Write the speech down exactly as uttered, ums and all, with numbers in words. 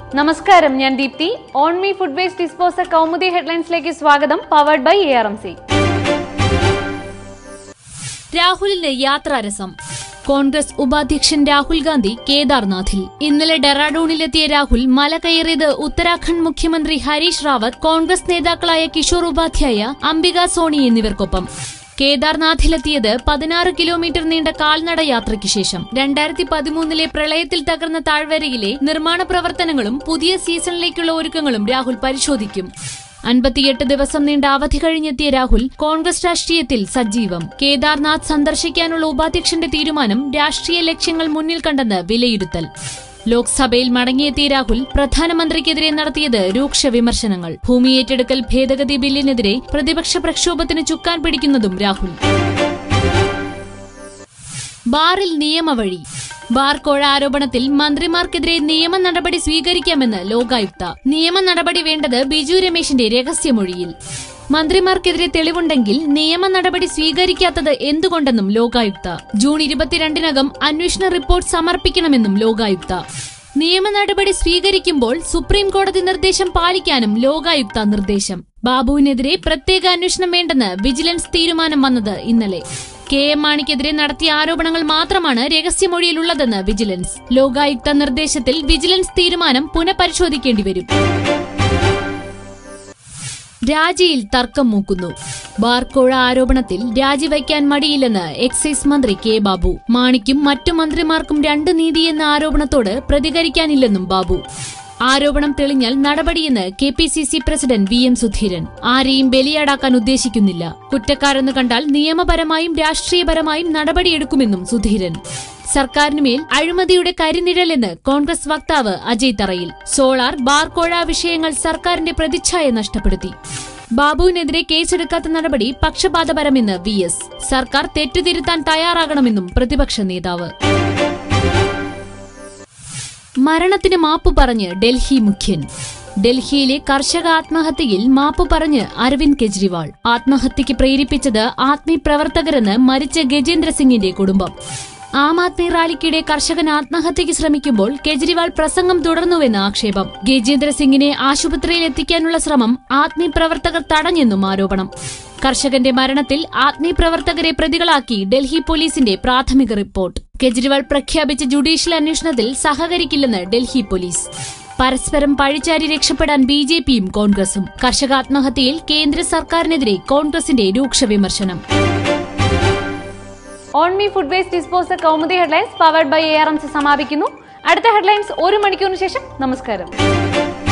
നമസ്കാരം, ഞാൻ Deepthi. On me food waste disposal Kaumudi ഹെഡ്ലൈൻസിലേക്ക് സ്വാഗതം. Powered by A R M C. രാഹുലിന് യാത്രാരസം. കോൺഗ്രസ് ഉപാധ്യക്ഷൻ രാഹുൽ ഗാന്ധി കേദാർനാഥിൽ. ഇന്നലെ ഡെറാഡൂണിലെത്തിയ രാഹുൽ മല കയറിയത് ഉത്തരാഖണ്ഡ് മുഖ്യമന്ത്രി ഹരീഷ് റാവത്ത്, കോൺഗ്രസ് നേതാക്കളായ കിഷോർ ഉപാധ്യായ, അംബിക സോണി എന്നിവർക്കൊപ്പം. കേദാർനാഥിലെത്തിയത് പതിനാറ് കിലോമീറ്റർ നീണ്ട കാൽനട യാത്രയ്ക്ക് ശേഷം. രണ്ടായിരത്തി പതിമൂന്നിലെ പ്രളയത്തിൽ തകർന്ന താഴ്വരയിലെ നിർമ്മാണ പ്രവർത്തനങ്ങളും പുതിയ സീസണിലേക്കുള്ള ഒരുക്കങ്ങളും രാഹുൽ പരിശോധിക്കും. അൻപത്തിയെട്ട് ദിവസം നീണ്ട അവധി കഴിഞ്ഞെത്തിയ രാഹുൽ കോൺഗ്രസ് രാഷ്ട്രീയത്തിൽ സജീവം. കേദാർനാഥ് സന്ദർശിക്കാനുള്ള ഉപാധ്യക്ഷന്റെ തീരുമാനം രാഷ്ട്രീയ ലക്ഷ്യങ്ങൾ മുന്നിൽ കണ്ടെന്ന് വിലയിരുത്തൽ. ലോക്സഭയിൽ മടങ്ങിയെത്തിയ രാഹുൽ പ്രധാനമന്ത്രിക്കെതിരെ നടത്തിയത് രൂക്ഷ വിമർശനങ്ങൾ. ഭൂമി ഏറ്റെടുക്കൽ ഭേദഗതി ബില്ലിനെതിരെ പ്രതിപക്ഷ പ്രക്ഷോഭത്തിന് ചുക്കാൻ പിടിക്കുന്നതും രാഹുൽ. ബാറിൽ നിയമവഴി. ബാർ കോഴ ആരോപണത്തിൽ മന്ത്രിമാർക്കെതിരെ നിയമ നടപടി സ്വീകരിക്കാമെന്ന് ലോകായുക്ത. നിയമ നടപടി വേണ്ടത് ബിജു രമേശിന്റെ രഹസ്യമൊഴിയിൽ. മന്ത്രിമാർക്കെതിരെ തെളിവുണ്ടെങ്കിൽ നിയമ നടപടി സ്വീകരിക്കാത്തത് എന്തുകൊണ്ടെന്നും ലോകായുക്ത. ജൂൺ ഇരുപത്തിരണ്ടിനകം അന്വേഷണ റിപ്പോർട്ട് സമർപ്പിക്കണമെന്നും ലോകായുക്ത. നിയമ നടപടി സ്വീകരിക്കുമ്പോൾ സുപ്രീം കോടതി നിർദ്ദേശം പാലിക്കാനും ലോകായുക്ത നിർദ്ദേശം. ബാബുവിനെതിരെ പ്രത്യേക അന്വേഷണം വേണ്ടെന്ന് വിജിലൻസ് തീരുമാനം വന്നത് ഇന്നലെ. കെ എം മാണിക്കെതിരെ നടത്തിയ ആരോപണങ്ങൾ മാത്രമാണ് രഹസ്യമൊഴിയിലുള്ളതെന്ന് വിജിലൻസ്. ലോകായുക്ത നിർദ്ദേശത്തിൽ വിജിലൻസ് തീരുമാനം പുനഃപരിശോധിക്കേണ്ടിവരും. രാജിയിൽ തർക്കം മൂക്കുന്നു. ബാർക്കോഴ ആരോപണത്തിൽ രാജിവയ്ക്കാൻ മടിയില്ലെന്ന് എക്സൈസ് മന്ത്രി കെ ബാബു. മാണിക്കും മറ്റു മന്ത്രിമാർക്കും രണ്ട് നീതിയെന്ന ആരോപണത്തോട് പ്രതികരിക്കാനില്ലെന്നും ബാബു. ആരോപണം തെളിഞ്ഞാൽ നടപടിയെന്ന് K P C C president V M Sudheeran. ആരെയും ബലിയാടാക്കാൻ ഉദ്ദേശിക്കുന്നില്ല. കുറ്റക്കാരെന്ന് കണ്ടാൽ നിയമപരമായും രാഷ്ട്രീയപരമായും നടപടിയെടുക്കുമെന്നും സുധീരൻ. സർക്കാരിനുമേൽ അഴിമതിയുടെ കരിനിഴലെന്ന് കോൺഗ്രസ് വക്താവ് അജയ് തറയിൽ. സോളാർ, ബാർക്കോഴ വിഷയങ്ങൾ സർക്കാരിന്റെ പ്രതിച്ഛായ നഷ്ടപ്പെടുത്തി. ബാബുവിനെതിരെ കേസെടുക്കാത്ത നടപടി പക്ഷപാതപരമെന്ന് വി എസ്. സർക്കാർ തെറ്റുതിരുത്താൻ തയ്യാറാകണമെന്നും പ്രതിപക്ഷ നേതാവ്. മരണത്തിന് മാപ്പു പറഞ്ഞ് ഡൽഹി മുഖ്യൻ. ഡൽഹിയിലെ കർഷക ആത്മഹത്യയിൽ മാപ്പു പറഞ്ഞ് അരവിന്ദ് കെജ്രിവാൾ. ആത്മഹത്യക്ക് പ്രേരിപ്പിച്ചത് ആത്മീയ പ്രവർത്തകരെന്ന് മരിച്ച ഗജേന്ദ്ര സിംഗിന്റെ കുടുംബം. ആം ആദ്മി റാലിക്കിടെ കർഷകൻ ആത്മഹത്യക്ക് ശ്രമിക്കുമ്പോൾ കെജ്രിവാൾ പ്രസംഗം തുടർന്നുവെന്ന് ആക്ഷേപം. ഗജേന്ദ്ര സിംഗിനെ ആശുപത്രിയിൽ എത്തിക്കാനുള്ള ശ്രമം ആത്മീയ പ്രവർത്തകർ തടഞ്ഞെന്നും ആരോപണം. കർഷകന്റെ മരണത്തിൽ ആത്മീയ പ്രവർത്തകരെ പ്രതികളാക്കി ഡൽഹി പോലീസിന്റെ പ്രാഥമിക റിപ്പോർട്ട്. കെജ്രിവാൾ പ്രഖ്യാപിച്ച ജുഡീഷ്യൽ അന്വേഷണത്തിൽ സഹകരിക്കില്ലെന്ന് ഡൽഹി പോലീസ്. പരസ്പരം പഴിച്ചാരി രക്ഷപ്പെടാൻ ബി ജെ പിയും കോൺഗ്രസും. കർഷകാത്മഹത്യയിൽ കേന്ദ്ര സർക്കാരിനെതിരെ കോൺഗ്രസിന്റെ രൂക്ഷ വിമർശനം. On me food waste disposal Kaumudi headlines powered by A R M C സമാപിക്കുന്നു. അടുത്ത ഹെഡ്ലൈൻസ് ഒരു മണിക്കൂറിന് ശേഷം. നമസ്കാരം.